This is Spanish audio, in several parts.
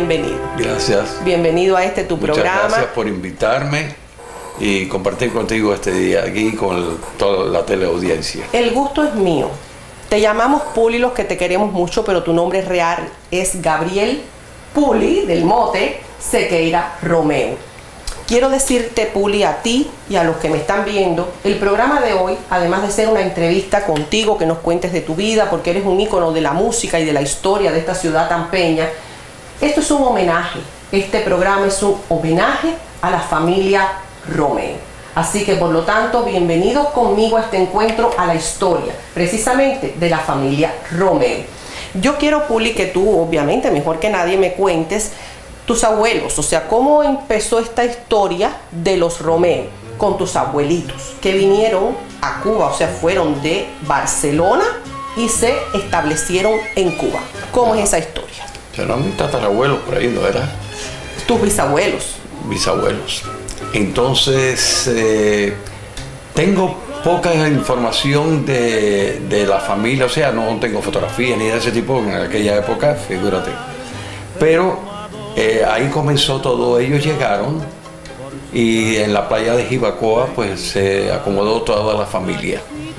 bienvenido. Gracias. Bienvenido a tu programa. Muchas gracias por invitarme y compartir contigo este día aquí con toda la teleaudiencia. El gusto es mío. Te llamamos Puli los que te queremos mucho, pero tu nombre real es Gabriel Puli, del mote Sequeira Romeo. Quiero decirte, Puli, a ti y a los que me están viendo, el programa de hoy, además de ser una entrevista contigo, que nos cuentes de tu vida, porque eres un ícono de la música y de la historia de esta ciudad tan pequeña, esto es un homenaje. Este programa es un homenaje a la familia Romeo. Así que, por lo tanto, bienvenidos conmigo a este encuentro a la historia, precisamente de la familia Romeo. Yo quiero, Puli, que tú, obviamente, mejor que nadie, me cuentes tus abuelos, o sea, cómo empezó esta historia de los Romeo con tus abuelitos que vinieron a Cuba, o sea, fueron de Barcelona y se establecieron en Cuba. ¿Cómo es esa historia? Eran mis tatarabuelos por ahí, ¿no era? Tus bisabuelos. Bisabuelos. Entonces, tengo poca información de la familia, o sea, no tengo fotografías ni de ese tipo en aquella época, figúrate. Pero ahí comenzó todo. Ellos llegaron y en la playa de Jibacoa pues se acomodó toda la familia.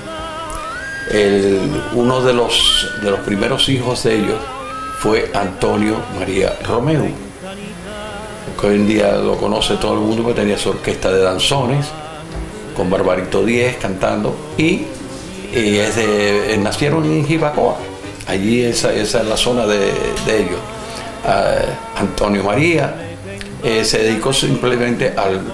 Uno de los primeros hijos de ellos fue Antonio María Romeo, que hoy en día lo conoce todo el mundo porque tenía su orquesta de danzones con Barbarito Díez cantando, y nacieron en Jibacoa. Allí esa es la zona de ellos. Antonio María se dedicó simplemente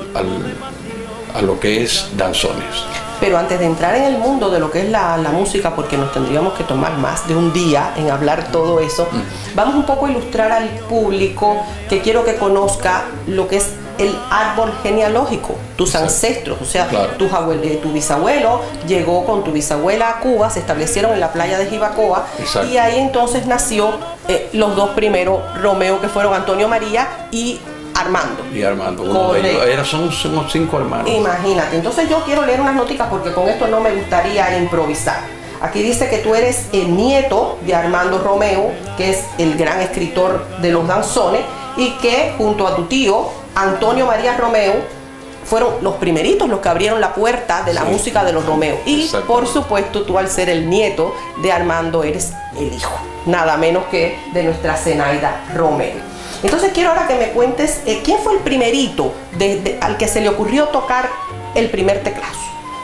a lo que es danzones. Pero antes de entrar en el mundo de lo que es la música, porque nos tendríamos que tomar más de un día en hablar todo eso, vamos un poco a ilustrar al público, que quiero que conozca lo que es el árbol genealógico, tus ancestros, o sea, claro, tu bisabuelo llegó con tu bisabuela a Cuba, se establecieron en la playa de Jibacoa. Exacto. Y ahí entonces nació los dos primeros Romeo, que fueron Antonio María y Armando. Y Armando, uno de ellos. Somos 5 hermanos. Imagínate. Entonces yo quiero leer unas noticas porque con esto no me gustaría improvisar. Aquí dice que tú eres el nieto de Armando Romeo, que es el gran escritor de los danzones, y que junto a tu tío Antonio María Romeo fueron los primeritos los que abrieron la puerta de la música de los Romeo. Y por supuesto tú, al ser el nieto de Armando, eres el hijo, nada menos que de nuestra Zenaida Romeo. Entonces quiero ahora que me cuentes quién fue el primerito al que se le ocurrió tocar el primer teclazo.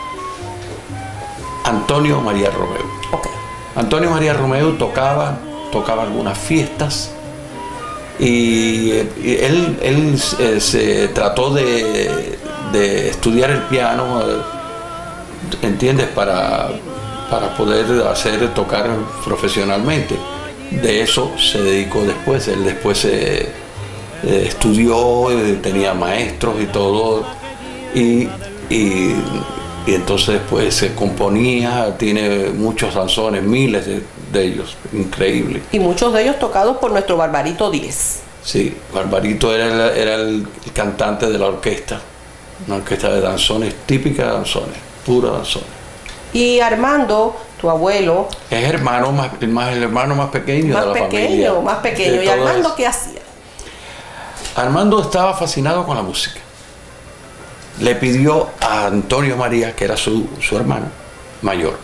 Antonio María Romeo. Okay. Antonio María Romeo tocaba algunas fiestas, y él se trató de estudiar el piano, ¿entiendes? Para poder tocar profesionalmente. De eso se dedicó después. Él después estudió, tenía maestros y todo, y entonces pues se componía, tiene muchos danzones, miles de ellos, increíble. Y muchos de ellos tocados por nuestro Barbarito Díez. Sí, Barbarito era el cantante de la orquesta, una orquesta de danzones, típica de danzones, pura danzones. Y Armando, tu abuelo, es el hermano más pequeño de la familia. Más pequeño. ¿Y Armando qué hacía? Armando estaba fascinado con la música. Le pidió a Antonio María, que era su hermano mayor: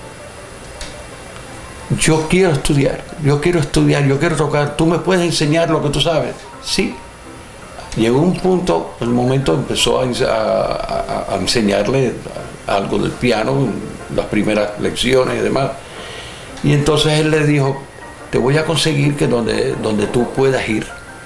yo quiero estudiar, yo quiero tocar, ¿tú me puedes enseñar lo que tú sabes? Sí. Llegó un punto, el momento empezó a enseñarle algo del piano, las primeras lecciones y demás. Y entonces él le dijo: te voy a conseguir que donde tú puedas ir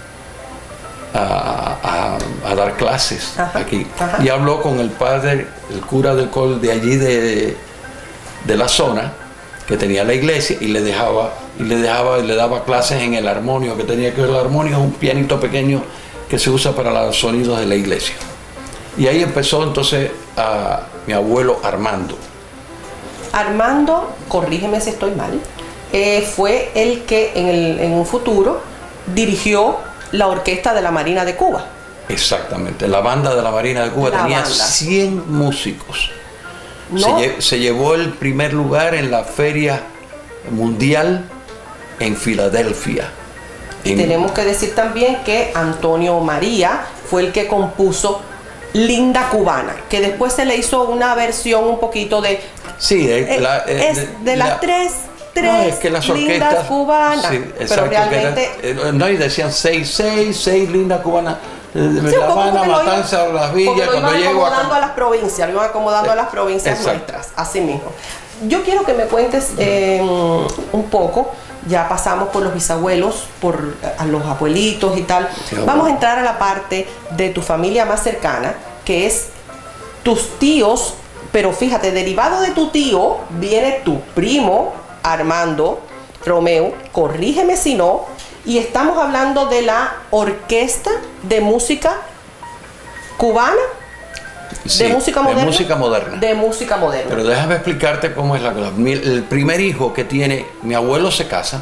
a dar clases. Ajá, aquí. Ajá. Y habló con el padre, el cura del col de allí de la zona, que tenía la iglesia, y le daba clases en el armonio, que tenía que ver. El armonio es un pianito pequeño que se usa para los sonidos de la iglesia. Y ahí empezó entonces a mi abuelo Armando. Armando, corrígeme si estoy mal, fue el que en un futuro dirigió la orquesta de la Marina de Cuba. Exactamente, la banda de la Marina de Cuba tenía 100 músicos. ¿No? Se llevó el primer lugar en la feria mundial en Filadelfia. Tenemos que decir también que Antonio María fue el que compuso Linda Cubana, que después se le hizo una versión un poquito de... Sí, las tres no, es que las orquestas, lindas cubanas, sí, pero realmente... no, y decían seis lindas cubanas. Sí, La Habana, Matanza, Las Villas, cuando llego acomodando a las provincias, lo iban acomodando a las provincias nuestras, así mismo. Yo quiero que me cuentes un poco, ya pasamos por los bisabuelos, por a los abuelitos y tal. Sí, vamos a entrar a la parte de tu familia más cercana, que es tus tíos, pero fíjate, derivado de tu tío viene tu primo Armando Romeu, corrígeme si no, y estamos hablando de la Orquesta de Música Cubana. Sí, ¿De música moderna? De música moderna. De música moderna. Pero déjame explicarte cómo es la cosa. El primer hijo que tiene, mi abuelo se casa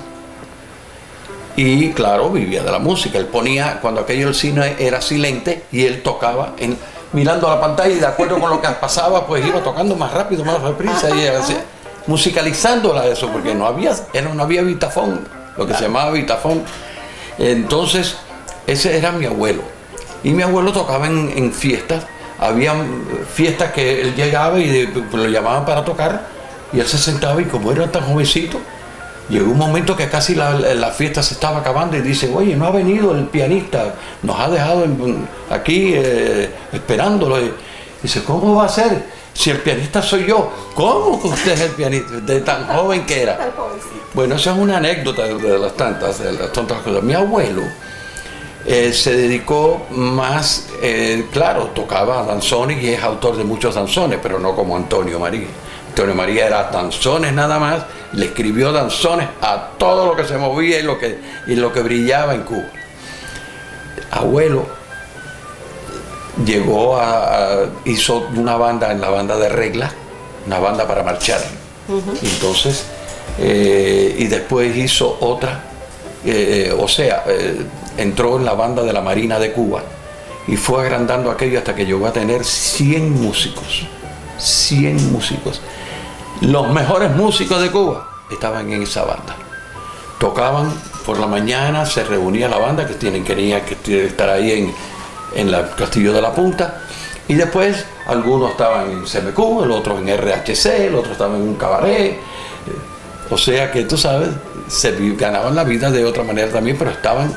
y claro, vivía de la música. Él ponía, cuando aquello el cine era silente y él tocaba mirando a la pantalla y de acuerdo con lo que pasaba, pues iba tocando más rápido, más reprisa y así, musicalizándola eso, porque no había vitafón, lo que se llamaba vitafón. Entonces, ese era mi abuelo. Y mi abuelo tocaba en fiestas. Había fiestas que él llegaba y lo llamaban para tocar y él se sentaba y como era tan jovencito, llegó un momento que casi la fiesta se estaba acabando y dice, oye, no ha venido el pianista, nos ha dejado aquí esperándolo. Y dice, ¿cómo va a ser? Si el pianista soy yo. ¿Cómo que usted es el pianista? De tan joven que era. Bueno, esa es una anécdota de las tantas cosas. Mi abuelo se dedicó más, claro, tocaba danzones y es autor de muchos danzones, pero no como Antonio María. Antonio María era danzones nada más, le escribió danzones a todo lo que se movía y lo que brillaba en Cuba. Abuelo llegó hizo una banda en la banda de regla, una banda para marchar. Entonces, y después hizo otra, entró en la banda de la Marina de Cuba y fue agrandando aquello hasta que llegó a tener 100 músicos. 100 músicos. Los mejores músicos de Cuba estaban en esa banda. Tocaban por la mañana, se reunía la banda que tenía que estar ahí en el Castillo de la Punta, y después algunos estaban en CMQ, el otro en RHC, el otro estaba en un cabaret. O sea que tú sabes, ganaban la vida de otra manera también, pero estaban,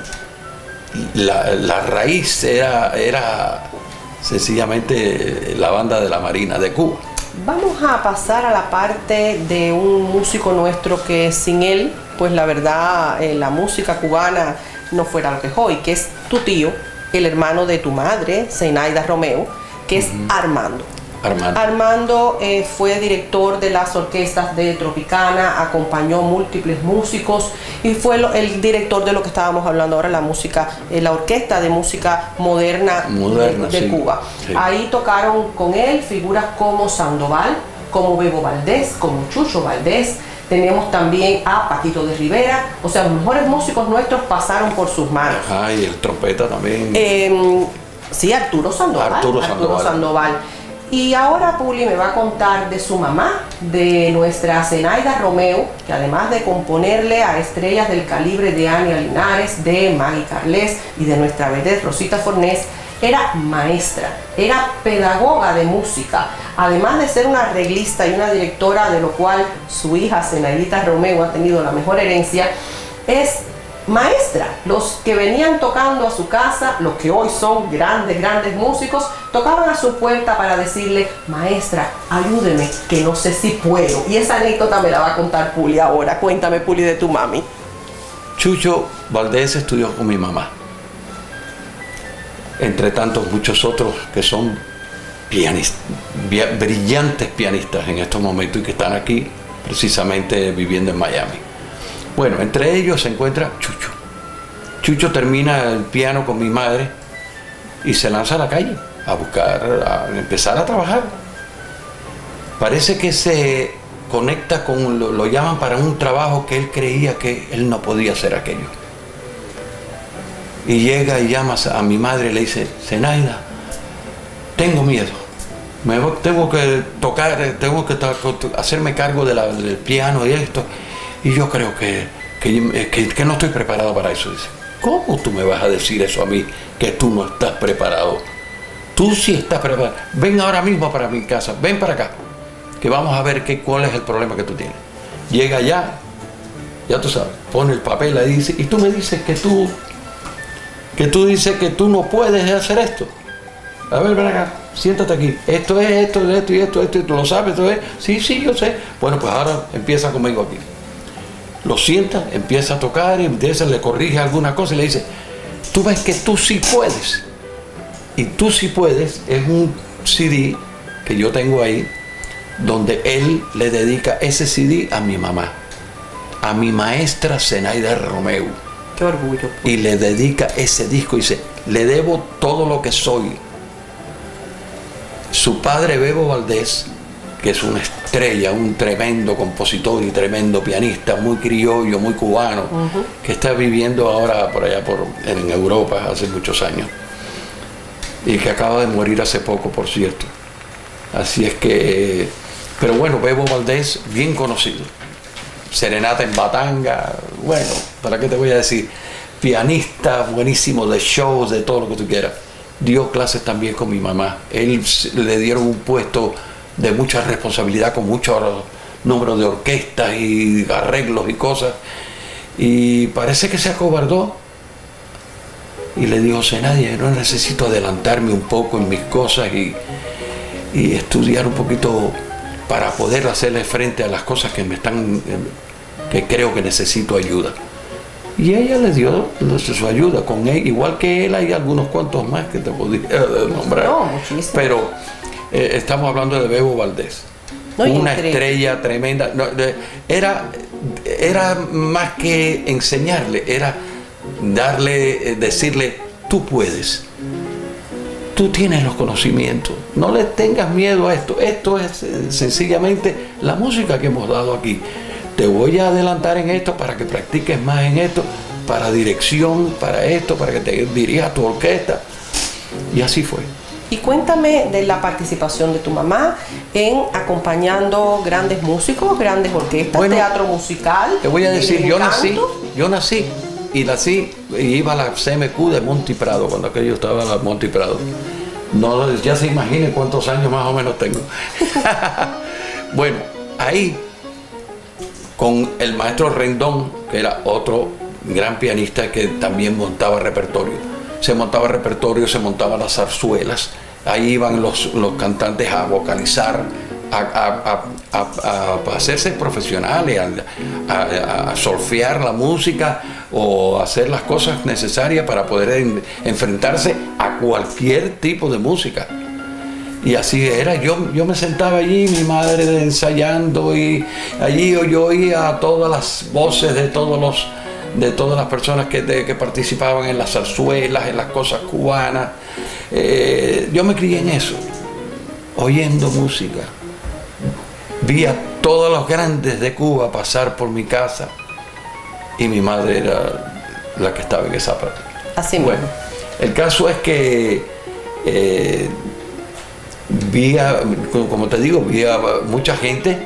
la raíz era sencillamente la banda de la Marina de Cuba. Vamos a pasar a la parte de un músico nuestro que sin él, pues la verdad, la música cubana no fuera lo que es hoy, que es tu tío, el hermano de tu madre, Zenaida Romeu, que es Armando. Armando fue director de las orquestas de Tropicana, acompañó múltiples músicos y fue el director de lo que estábamos hablando ahora, la orquesta de música moderna de sí, Cuba. Sí. Ahí tocaron con él figuras como Sandoval, como Bebo Valdés, como Chucho Valdés. Tenemos también a Paquito de Rivera, o sea, los mejores músicos nuestros pasaron por sus manos. Ah, y el trompeta también. Sí, Arturo Sandoval. Y ahora Puli me va a contar de su mamá, de nuestra Zenaida Romeu, que además de componerle a estrellas del calibre de Ania Linares, de Maggie Carles y de nuestra vedette Rosita Fornés, era maestra, era pedagoga de música, además de ser una arreglista y una directora, de lo cual su hija Zenaidita Romeu ha tenido la mejor herencia, es maestra. Los que venían tocando a su casa, los que hoy son grandes músicos, tocaban a su puerta para decirle, maestra, ayúdeme, que no sé si puedo. Y esa anécdota me la va a contar Puli ahora. Cuéntame, Puli, de tu mami. Chucho Valdés estudió con mi mamá, entre tantos muchos otros que son pianistas, brillantes pianistas en estos momentos y que están aquí precisamente viviendo en Miami. Bueno, entre ellos se encuentra Chucho. Chucho termina el piano con mi madre y se lanza a la calle a empezar a trabajar. Parece que se conecta con, lo llaman para un trabajo que él creía que él no podía hacer aquello. Y llega y llama a mi madre y le dice, Zenaida, tengo miedo. Tengo que tocar, hacerme cargo del piano y esto. Y yo creo que no estoy preparado para eso. Dice, ¿Cómo tú me vas a decir eso a mí, que tú no estás preparado? Tú sí estás preparado. Ven ahora mismo para mi casa, ven para acá, que vamos a ver cuál es el problema que tú tienes. Llega allá, ya tú sabes, pone el papel ahí, dice, y tú me dices que tú dices que tú no puedes hacer esto. A ver, ven acá, siéntate aquí. Esto es esto, y tú lo sabes, esto es. Sí, sí, yo sé. Bueno, pues ahora empieza conmigo aquí. Lo sienta, empieza a tocar, y le corrige alguna cosa y le dice, tú ves que tú sí puedes. Y tú sí puedes es un CD que yo tengo ahí, donde él le dedica ese CD a mi mamá, a mi maestra Zenaida Romeu. Qué orgullo. Y le dedica ese disco y dice, le debo todo lo que soy. Su padre, Bebo Valdés, que es una estrella, un tremendo compositor y tremendo pianista, muy criollo, muy cubano, que está viviendo ahora por allá en Europa hace muchos años, y que acaba de morir hace poco, por cierto. Así es que, pero bueno, Bebo Valdés, bien conocido. Serenata en Batanga, bueno, ¿para qué te voy a decir? Pianista, buenísimo, de shows, de todo lo que tú quieras. Dio clases también con mi mamá. Él le dieron un puesto de mucha responsabilidad, con muchos números de orquestas y arreglos y cosas. Y parece que se acobardó. Y le dijo, Zenaida, no necesito adelantarme un poco en mis cosas y estudiar un poquito para poder hacerle frente a las cosas que creo que necesito ayuda. Y ella le dio su ayuda. Con él, igual que él, hay algunos cuantos más que te podría nombrar. No, muchísimo. Pero estamos hablando de Bebo Valdés. No, una estrella tremenda. No, era más que enseñarle, era decirle, tú puedes. Tú tienes los conocimientos, no le tengas miedo a esto. Esto es sencillamente la música que hemos dado aquí. Te voy a adelantar en esto para que practiques más en esto, para dirección, para esto, para que te dirijas a tu orquesta. Y así fue. Y cuéntame de la participación de tu mamá en acompañando grandes músicos, grandes orquestas, bueno, teatro musical. Te voy a decir, yo nací y iba a la CMQ de Monte Prado, cuando aquello estaba en la Monte Prado. No, ya se imaginen cuántos años más o menos tengo. Bueno, ahí, con el maestro Rendón, que era otro gran pianista que también montaba repertorio. Se montaba repertorio, se montaban las zarzuelas. Ahí iban los cantantes a vocalizar, a hacerse profesionales, a solfear la música o hacer las cosas necesarias para poder enfrentarse a cualquier tipo de música. Y así era, yo me sentaba allí, mi madre ensayando, y allí yo oía todas las voces de todas las personas que participaban en las zarzuelas, en las cosas cubanas. Yo me crié en eso, oyendo música. Vi a todos los grandes de Cuba pasar por mi casa y mi madre era la que estaba en esa parte. Así mismo. Bueno, el caso es que como te digo, vi a mucha gente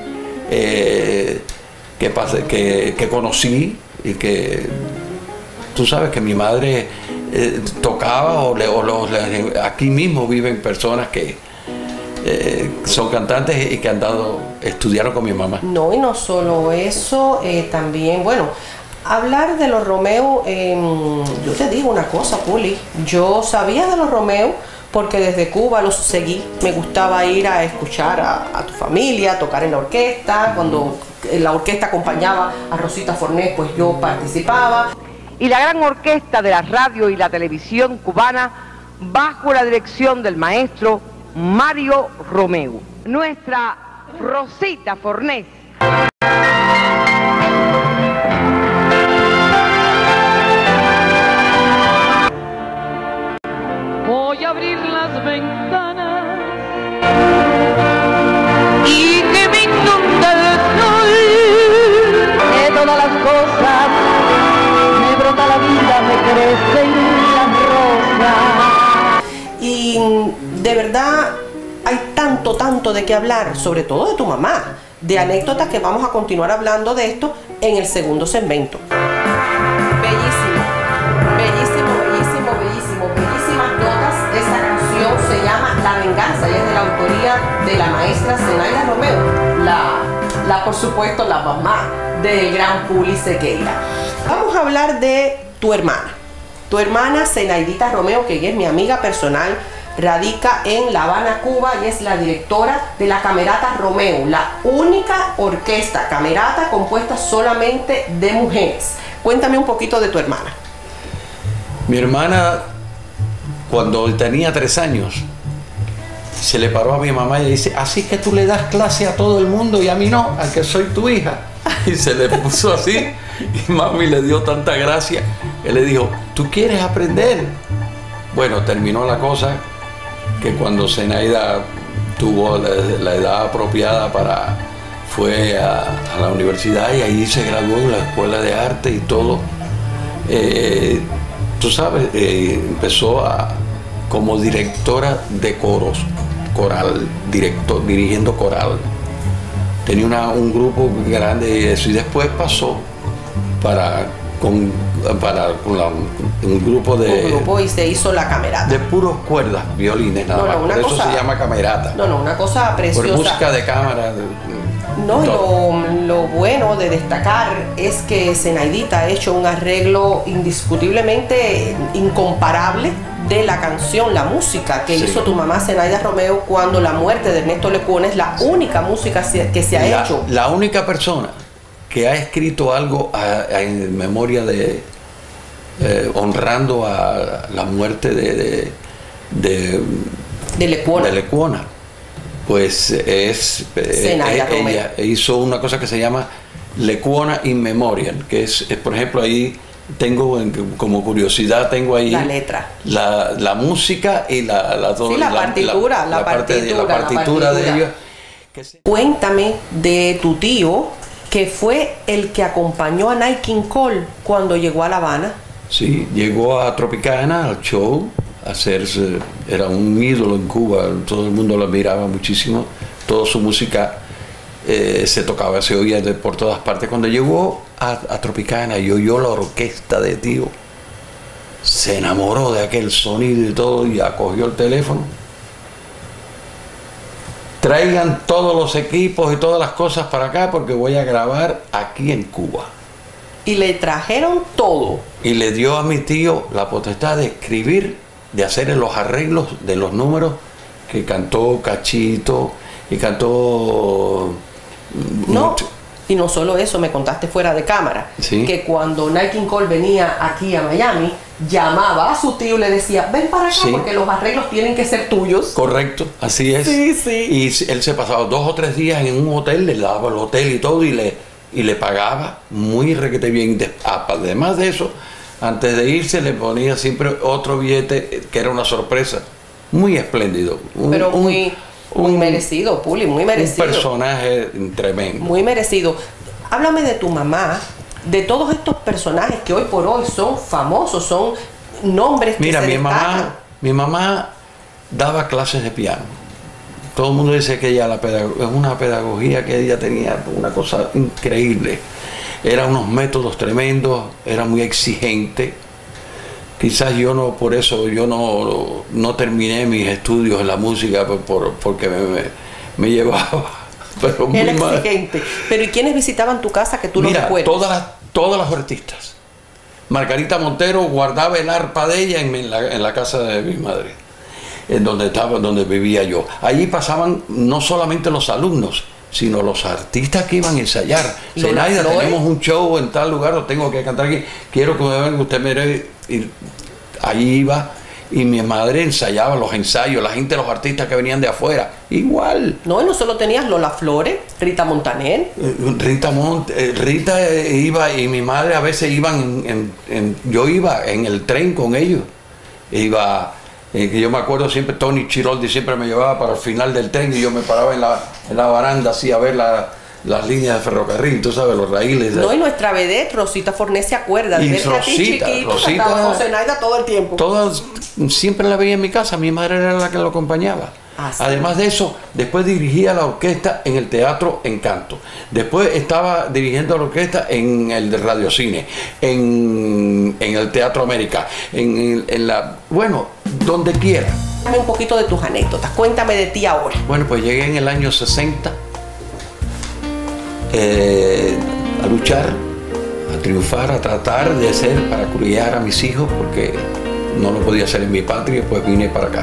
que conocí y que tú sabes que mi madre tocaba aquí mismo viven personas que son cantantes y que estudiaron con mi mamá. No, y no solo eso, también, bueno, hablar de los Romeu, yo te digo una cosa, Puli, yo sabía de los Romeu porque desde Cuba los seguí. Me gustaba ir a escuchar a tu familia, tocar en la orquesta. Cuando la orquesta acompañaba a Rosita Fornés, pues yo participaba. Y la gran orquesta de la radio y la televisión cubana, bajo la dirección del maestro Mario Romeu. Nuestra Rosita Fornés. Voy a abrir las ventanas Y que me inunde el sol de todas las cosas, me brota la vida, me crecen las rosas. Y de verdad hay tanto de qué hablar, sobre todo de tu mamá, de anécdotas que vamos a continuar hablando de esto en el segundo segmento. Bellísimo, bellísimo. de la maestra Zenaida Romeu, por supuesto, la mamá del gran Puli Sequeira. Vamos a hablar de tu hermana Zenaidita Romeu, que ella es mi amiga personal, radica en La Habana, Cuba, y es la directora de la Camerata Romeu, la única orquesta camerata compuesta solamente de mujeres. Cuéntame un poquito de tu hermana. Mi hermana, cuando tenía 3 años, se le paró a mi mamá y le dice: así que tú le das clase a todo el mundo y a mí no, al que soy tu hija. Y se le puso así, y mami le dio tanta gracia, él le dijo: ¿tú quieres aprender? Bueno, terminó la cosa que cuando Zenaida tuvo la edad apropiada fue a la universidad, y ahí se graduó en la escuela de arte y todo. Tú sabes, empezó como directora de coros, dirigiendo coral. Tenía un grupo grande y eso, y después pasó con un grupo y se hizo la camerata. De puros cuerdas, violines, nada más. Por eso se llama camerata. Una cosa preciosa. Por música de cámara. Lo bueno de destacar es que Zenaidita ha hecho un arreglo indiscutiblemente incomparable de la canción, la música que hizo tu mamá Zenaida Romeu cuando la muerte de Ernesto Lecuona. Es la única música que se ha hecho. La única persona que ha escrito algo en memoria de honrando a la muerte de Lecuona. Pues ella hizo una cosa que se llama Lecuona in Memoriam, que es, por ejemplo, ahí tengo como curiosidad, tengo ahí la letra, la música y la partitura de ella. Cuéntame de tu tío, que fue el que acompañó a Nat King Cole cuando llegó a La Habana. Sí, llegó a Tropicana, al show, a hacerse, era un ídolo en Cuba, todo el mundo lo admiraba muchísimo, toda su música se tocaba, se oía por todas partes. Cuando llegó a Tropicana y oyó la orquesta de tío, se enamoró de aquel sonido y todo, y acogió el teléfono: traigan todos los equipos y todas las cosas para acá porque voy a grabar aquí en Cuba. Y le trajeron todo. Y le dio a mi tío la potestad de escribir, de hacer los arreglos de los números que cantó Cachito y cantó... Y no solo eso, me contaste fuera de cámara, ¿sí? Que cuando Nat King Cole venía aquí a Miami, llamaba a su tío y le decía: ven para acá, ¿sí? Porque los arreglos tienen que ser tuyos. Correcto, así es. Sí. Y él se pasaba 2 o 3 días en un hotel, le daba el hotel y todo, y le pagaba muy requete bien. Además de eso, antes de irse le ponía siempre otro billete que era una sorpresa. Muy espléndido. Pero muy merecido, Puli, muy merecido. Un personaje tremendo. Muy merecido. Háblame de tu mamá, de todos estos personajes que hoy por hoy son famosos, son nombres que Mira, se destacan. Mi mamá daba clases de piano. Todo el mundo dice que ella es una pedagogía que ella tenía, una cosa increíble. Eran unos métodos tremendos, era muy exigente. Quizás por eso yo no terminé mis estudios en la música porque me llevaba. Pero muy era mal. Exigente. Pero ¿y quiénes visitaban tu casa que tú no recuerdas? Todas las artistas. Margarita Montero guardaba el arpa de ella en la casa de mi madre, donde vivía yo. Allí pasaban no solamente los alumnos, sino los artistas que iban a ensayar. Zenaida, tenemos un show en tal lugar, lo tengo que cantar aquí, quiero que me venga, usted me... Y allí iba, y mi madre ensayaba los ensayos, la gente, los artistas que venían de afuera, igual. No, y no solo tenías Lola Flores, Rita Montaner. Rita iba, y mi madre a veces iban yo iba en el tren con ellos. Iba, que yo me acuerdo siempre, Tony Chiroldi siempre me llevaba para el final del tren y yo me paraba en la baranda así a ver las líneas de ferrocarril, tú sabes, los raíles. No, y nuestra vedette, Rosita Fornés, se acuerda de verte a ti chiquito, cantaba con Zenaida todo el tiempo. Siempre la veía en mi casa, mi madre era la que lo acompañaba. Además de eso, después dirigía la orquesta en el Teatro Encanto. Después estaba dirigiendo la orquesta en el de Radiocine, en el Teatro América, bueno, donde quiera. Dame un poquito de tus anécdotas, cuéntame de ti ahora. Bueno, pues llegué en el año 60 a luchar, a triunfar, a tratar de ser para criar a mis hijos, porque no lo podía hacer en mi patria, pues vine para acá.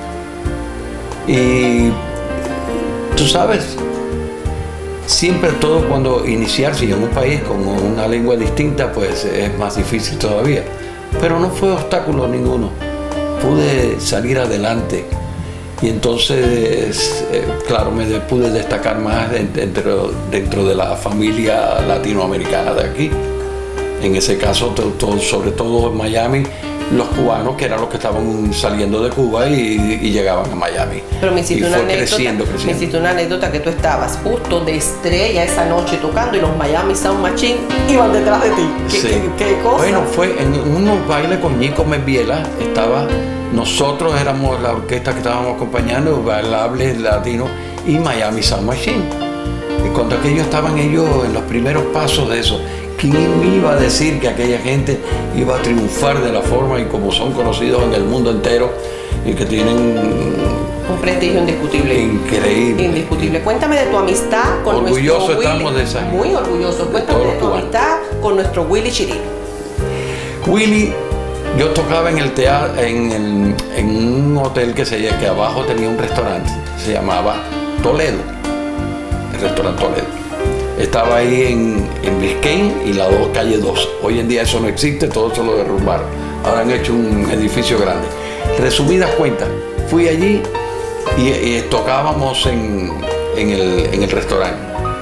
Y tú sabes, siempre todo cuando iniciarse en un país con una lengua distinta, pues es más difícil todavía. Pero no fue obstáculo ninguno. Pude salir adelante y entonces, claro, me pude destacar más dentro de la familia latinoamericana de aquí. En ese caso, sobre todo en Miami, los cubanos, que eran los que estaban saliendo de Cuba y llegaban a Miami. Pero me hiciste una anécdota, creciendo. Me hiciste una anécdota que tú estabas justo de estrella esa noche tocando y los Miami Sound Machine iban detrás de ti. ¿Qué cosa? Bueno, fue en unos bailes con Nico Membiela, nosotros éramos la orquesta que estábamos acompañando, bailables latinos y Miami Sound Machine. Y cuando aquellos estaban en los primeros pasos de eso, ¿quién iba a decir que aquella gente iba a triunfar de la forma y como son conocidos en el mundo entero y que tienen un prestigio indiscutible? Increíble. Indiscutible. Cuéntame de tu amistad con orgulloso nuestro estamos Willy. De esa. Muy orgulloso. Cuéntame de tu amistad con nuestro Willy Chirino. Willy, yo tocaba en el teatro, en un hotel que abajo tenía un restaurante, se llamaba Toledo, el restaurante Toledo. Estaba ahí en Biscayne y la calle 2. Hoy en día eso no existe, todo eso lo derrumbaron. Ahora han hecho un edificio grande. Resumidas cuentas, fui allí y tocábamos en el restaurante.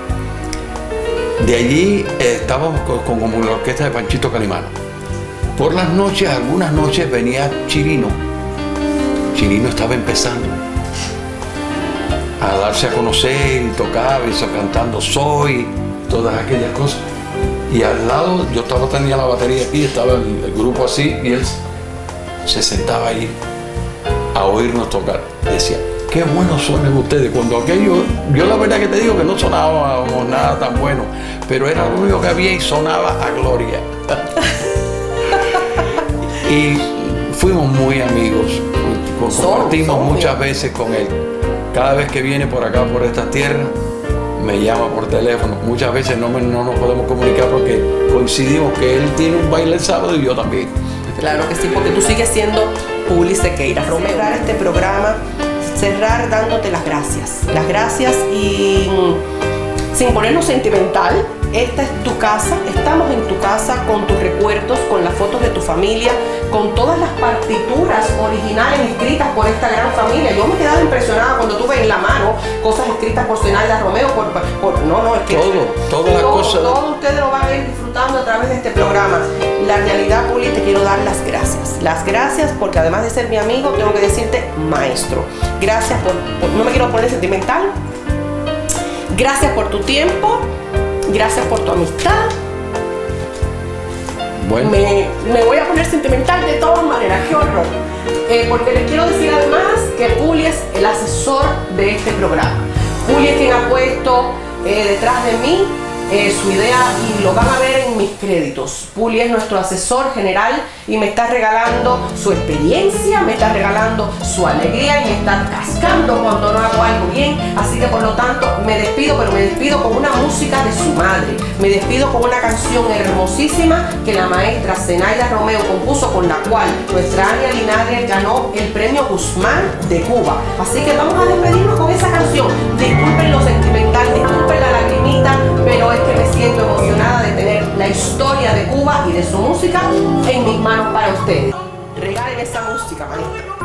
De allí estábamos con la orquesta de Panchito Calimano. Por las noches, algunas noches venía Chirino. Chirino estaba empezando a darse a conocer y tocaba y cantando Soy, todas aquellas cosas. Y al lado, yo tenía la batería aquí, estaba el grupo así y él se sentaba ahí a oírnos tocar. Decía, qué bueno suenan ustedes. Cuando aquello, yo la verdad que te digo que no sonábamos nada tan bueno, pero era lo único que había y sonaba a gloria. Y fuimos muy amigos, compartimos muchas veces con él. Cada vez que viene por acá, por estas tierras, me llama por teléfono. Muchas veces no nos podemos comunicar porque coincidimos que él tiene un baile el sábado y yo también. Claro que sí, porque tú sigues siendo Puli Sequeira. Romeo, cerrar este programa, cerrar dándote las gracias. Las gracias y sin ponernos sentimental. Esta es tu casa, estamos en tu casa con tus recuerdos, con las fotos de tu familia, con todas las partituras originales escritas por esta gran familia. Yo me he quedado impresionada cuando tuve en la mano cosas escritas por Zenaida Romeo, es que todas las cosas. Todos ustedes lo van a ir disfrutando a través de este programa. La realidad, Puli, te quiero dar las gracias. Las gracias porque además de ser mi amigo, tengo que decirte maestro. Gracias no me quiero poner sentimental. Gracias por tu tiempo. Gracias por tu amistad. Bueno. Me voy a poner sentimental de todas maneras, qué horror. Porque les quiero decir además que Puli es el asesor de este programa. Puli es quien ha puesto detrás de mí su idea y lo van a ver en mis créditos. Puli es nuestro asesor general y me está regalando su experiencia, me está regalando su alegría y me está cascando cuando no hago algo bien. Así que por lo tanto me despido, pero me despido con una música de su madre. Me despido con una canción hermosísima que la maestra Zenaida Romeo compuso, con la cual nuestra Ania Linares ganó el premio Guzmán de Cuba. Así que vamos a despedirnos con esa canción. Disculpen lo sentimental, disculpen la lagrimita, pero es que me siento emocionada de tener la historia de Cuba y de su música en mis manos para ustedes. Regalen esa música, maestra.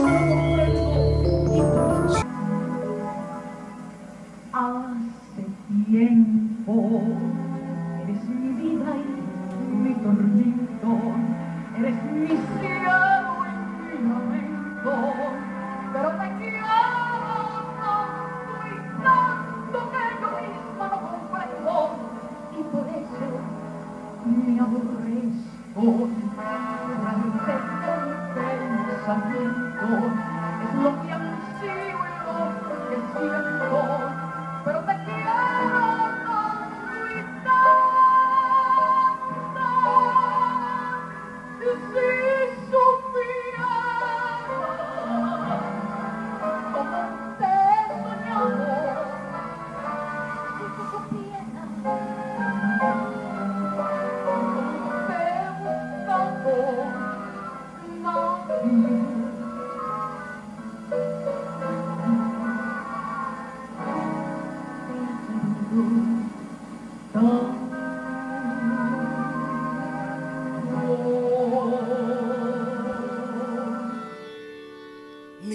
Hace tiempo eres mi vida y mi tormento, eres mi cielo y mi lamento, pero te quiero tanto y tanto que yo misma no comprendo, y por eso me aborrezco. Durante el pensamiento es lo que ansío y lo que siento, pero te quiero tanto y tanto, y si supieras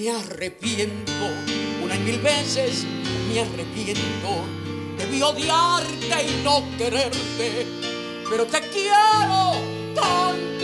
me arrepiento, una y mil veces me arrepiento. Debí odiarte y no quererte, pero te quiero tanto